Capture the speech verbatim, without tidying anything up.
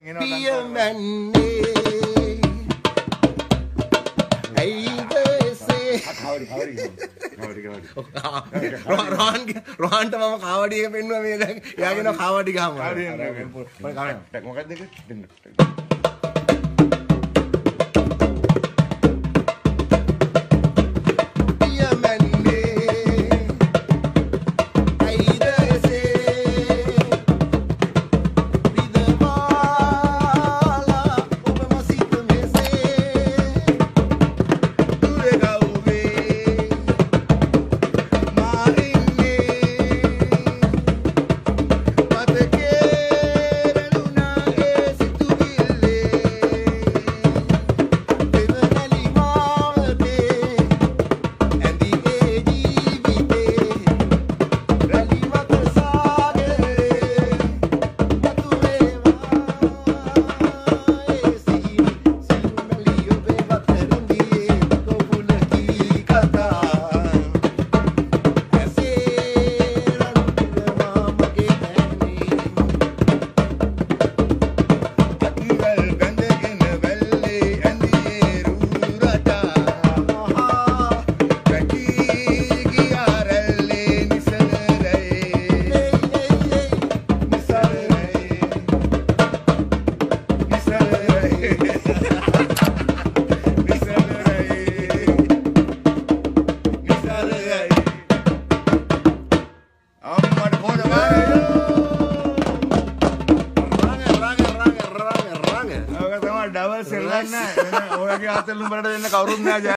පියමන්නේ ඇයිදසේ රොහන්ට මම කාවඩිය පෙන්නුව මේ දැන් එයාගෙන කාවඩි ගහම මොකක්ද දෙක डबल सेल ओळगे हातेलून बरड देන්න කවුරුත් නෑ